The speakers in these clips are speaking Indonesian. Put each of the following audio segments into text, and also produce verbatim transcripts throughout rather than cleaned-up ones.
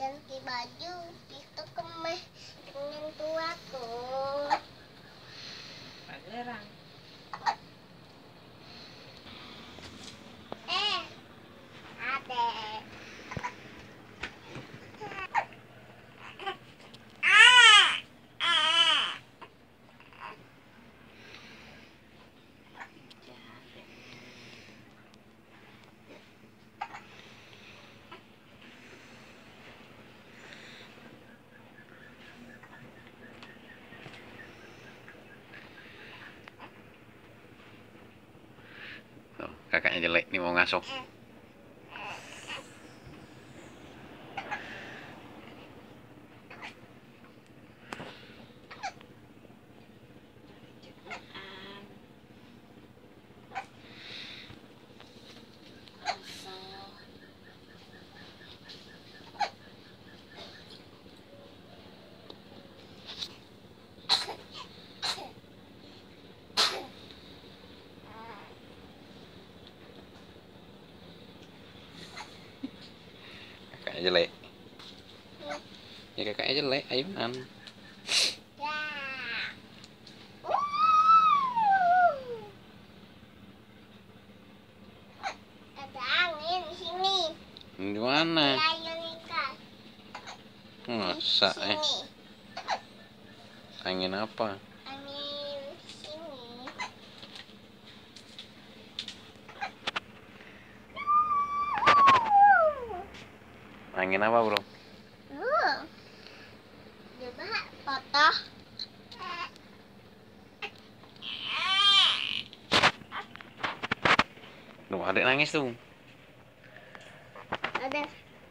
ganti baju itu kemeh dengan tuaku. Pangeran. Eh, adek. Tuh, kakaknya jelek nih mau ngasuh. Kakaknya jelek. Ya kakaknya jelek, ayunan. Ya. Ada angin di sini. Di mana? Ya, Yonika. Masa eh? Sini. Angin apa? Angin sini. Angin apa, bro? Uh. Coba foto. Tuh, adek nangis tuh. Ada.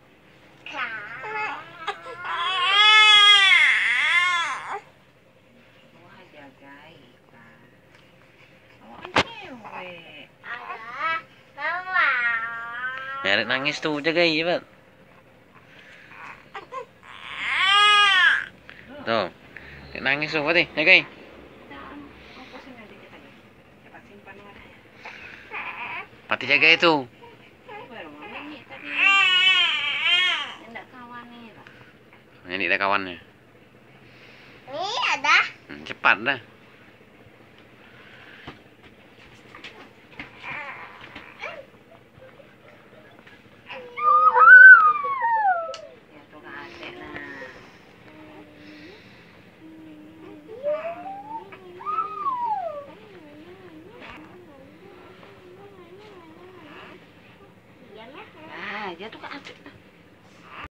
Wah, jaga ikan. Oh, cewek. Ada. Mama. Ya, adek nangis tuh, jagai cepat. Tuh, adek nangis tuh, Fatih, jagai. Apa sih nanti kita ya? Cepat simpan ya. Fatih jaga itu. Baru ngomongnya tadi. Enggak kawan nih, Pak. Ini ada kawannya. Ini ada. Hmm, cepat dah. Ya tuh Kak Adek nah. Diam ya. Ah, dia tuh Kak Adek nah.